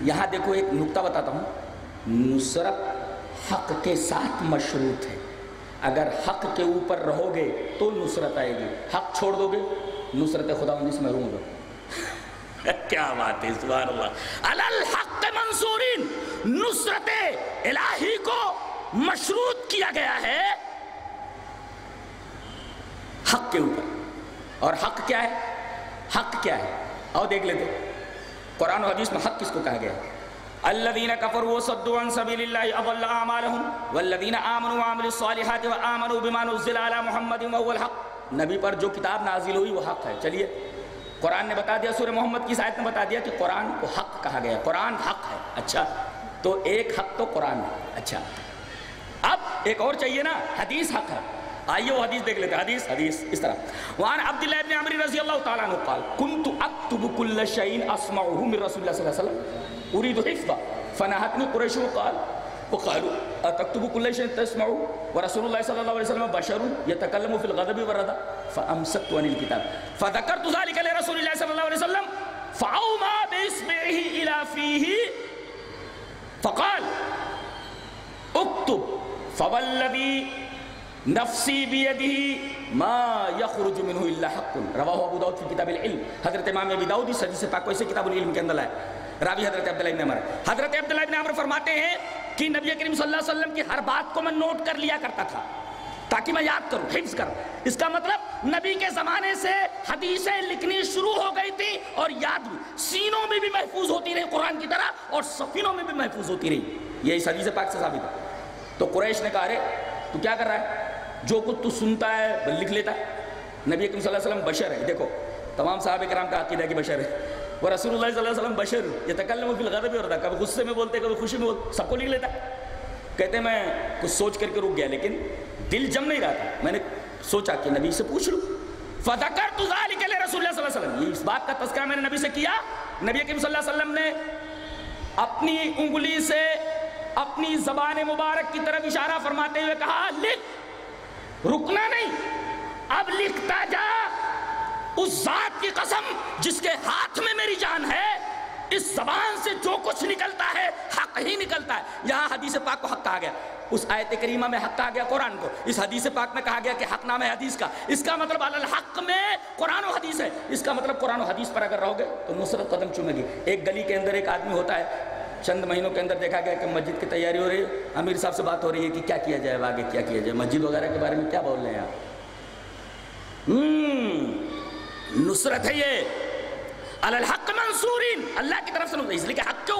یہاں دیکھو ایک نکتہ بتاتا ہوں، نصرت حق کے ساتھ مشروط ہے. اگر حق کے اوپر رہو گے تو نصرت آئے گی، حق چھوڑ دو گے نصرت خداوندی سے محروم ہوگا. کیا بات ہے، سبحان اللہ. علی الحق منصورین، نصرت الہی کو مشروط کیا گیا ہے حق کے اوپر. اور حق کیا ہے؟ حق کیا ہے؟ آؤ دیکھ لیتے. قرآن و حدیث میں حق کس کو کہا گیا ہے؟ الذین کفروا وصدوا عن سبیل اللہ اضل اعمالهم والذین آمنوا وعملوا الصالحات وآمنوا بما نزل علی محمد وهو الحق. نبی پر جو کتاب نازل ہوئی وہ حق ہے. چلیے قرآن نے بتا دیا، سورہ محمد کی آیت نے بتا دیا کہ قرآن کو حق کہا گیا. قرآن حق ہے. اچھا تو ایک حق تو قرآن ہے. اچھا اب ایک اور چاہیے نا، حدیث حق ہے. آئیے وہ حدیث دیکھ لیتے ہیں. حدیث اس طرح، وعن عبداللہ بن عمرو رضی اللہ تعالیٰ عنہ قال كنت اكتب كل شيء اسمعه من رسول الله صلی اللہ علیہ وسلم اريد حفظه فنهتني قريش وقالوا اتكتب كل شيء تسمعه ورسول الله صلى الله عليه وسلم بشر يتكلم في الغضب والرضا فامسكت عن الكتاب فذكرت ذلك لرسول الله صلى الله عليه وسلم فأومى بإصبعه إلى فيه فقال اكتب فوالذي نفسی بیدہ ما یخرج منہ الا حق. رواہ ابو داؤد فی کتاب العلم. حضرت امام ابی داؤد اس حدیث پاک کو اسے کتاب العلم کے اندر لائے. راوی حضرت عبداللہ بن عمر. حضرت عبداللہ بن عمر فرماتے ہیں کہ نبی کریم صلی اللہ علیہ وسلم کی ہر بات کو میں نوٹ کر لیا کرتا تھا تاکہ میں یاد کروں، حفظ کروں. اس کا مطلب نبی کے زمانے سے حدیثیں لکھنی شروع ہو گئی تھی اور یاد بھی، سینوں میں بھی محفوظ ہوتی رہی قرآن کی طرح اور صفینوں میں بھی محفوظ ہوتی رہی. یہ اس حدیث پاک سے ثابت ہے. تو قریش نے کہا ارے تو کیا کر رہا ہے، جو کچھ تو سنتا ہے لکھ لیتا ہے. نبی کریم صلی اللہ علیہ وسلم بشر ہے. دیکھو تمام صحابہ کرام کا عقیدہ کہ بشر ہے. وہ رسول اللہ صلی اللہ علیہ وسلم بشر یتکلم فی الغضب والرضا، کبھی غصے میں بولتے کبھی خوشی میں بولتے، سب کو لکھ لیتا ہے. کہتے ہیں میں کچھ سوچ کر کے رک گیا لیکن دل جم نہیں رہا تھا، میں نے سوچا کہ نبی سے پوچھ لوں. فذکرت ذلک لرسول اللہ صلی اللہ علیہ وسلم، یہ اس بات کا تذکرہ میں نے نبی سے کیا. نبی کریم صلی اللہ علیہ وسلم نے اپنی انگلی سے اپنی زبان مبارک کی طرف اشارہ فرماتے ہوئے کہا لکھ، رکنا نہیں، اب لکھتا جا. اس ذات کی قسم جس کے ہاتھ میں میری جان ہے، اس زبان سے جو کچھ نکلتا ہے حق ہی نکلتا ہے. یہاں حدیث پاک کو حق کہا گیا، اس آیت کریمہ میں حق کہا گیا قرآن کو، اس حدیث پاک میں کہا گیا کہ حق نام ہے حدیث کا. اس کا مطلب علی الحق میں قرآن و حدیث ہے. اس کا مطلب قرآن و حدیث پر اگر رہو گے تو نصرت قدم چومے گی. ایک گلی کے اندر ایک آدمی ہوتا ہے، چند مہینوں کے اندر دیکھا گیا کہ مسجد کی تیاری ہو رہی ہے، امیر صاحب سے بات ہو رہی ہے کہ کیا کیا جائے، آگے کیا کیا جائے، مسجد وغیرہ کے بارے میں کیا بول رہے ہیں آپ. نصرت ہے یہ، علی الحق منصورین، اللہ کی طرف سے نصرت. اس لیے کہ حق